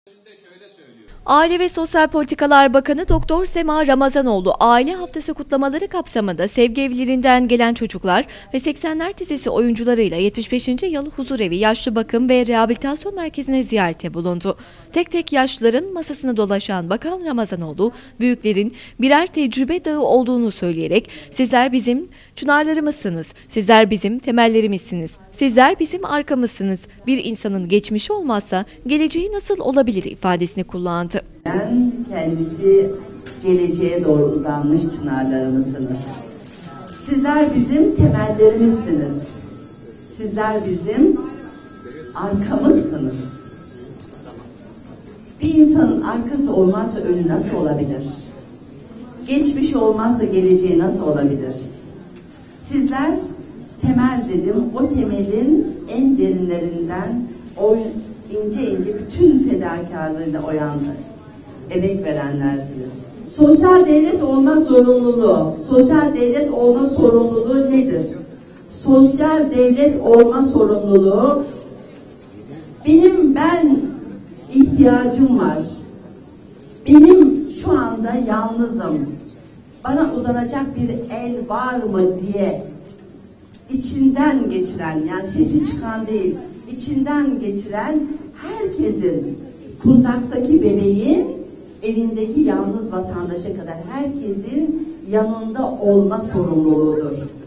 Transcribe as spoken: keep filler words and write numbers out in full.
Aile ve Sosyal Politikalar Bakanı Doktor Sema Ramazanoğlu, Aile Haftası kutlamaları kapsamında Sevgi Evlerinden Gelen Çocuklar ve seksenler dizisi oyuncularıyla yetmiş beşinci Yıl Huzurevi Yaşlı Bakım ve Rehabilitasyon Merkezi'ne ziyarette bulundu. Tek tek yaşlıların masasını dolaşan Bakan Ramazanoğlu, büyüklerin birer tecrübe dağı olduğunu söyleyerek "Sizler bizim çınarlarımızsınız, sizler bizim temellerimizsiniz, sizler bizim arkamızsınız. Bir insanın geçmişi olmazsa geleceği nasıl olabilir?" ifadesini kullandı. Ben kendisi geleceğe doğru uzanmış çınarlarımızsınız. Sizler bizim temellerimizsiniz. Sizler bizim arkamızsınız. Bir insanın arkası olmazsa önü nasıl olabilir? Geçmişi olmazsa geleceği nasıl olabilir? Sizler temel dedim, o temelin en derinlerinden o ince ince bütün fedakarlığıyla oyandı. Emek verenlersiniz. Sosyal devlet olma zorunluluğu, sosyal devlet olma sorumluluğu nedir? Sosyal devlet olma sorumluluğu, benim ben ihtiyacım var. Benim şu anda yalnızım. Bana uzanacak bir el var mı diye içinden geçiren, yani sesi çıkan değil, içinden geçiren herkesin, kundaktaki bebeğin, evindeki yalnız vatandaşa kadar herkesin yanında olma sorumluluğudur.